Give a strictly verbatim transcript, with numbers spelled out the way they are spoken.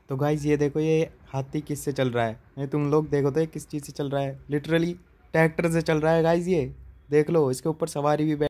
तो गाइज ये देखो, ये हाथी किससे चल रहा है, ये तुम लोग देखो तो ये किस चीज़ से चल रहा है। लिटरली ट्रैक्टर से चल रहा है गाइज। ये देख लो, इसके ऊपर सवारी भी